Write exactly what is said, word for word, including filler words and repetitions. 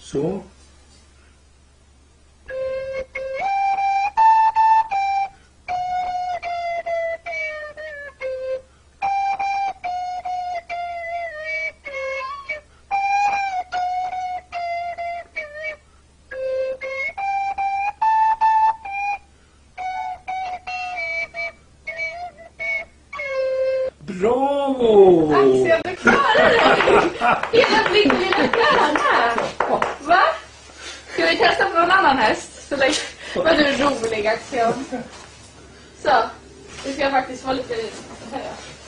Så. Bravo! Axel, du klarar det! Hela blicken i den här. Va? Ska vi testa på någon annan häst? Så länge. Vad du är rolig, Axel. Så, nu ska jag faktiskt vara lite hög.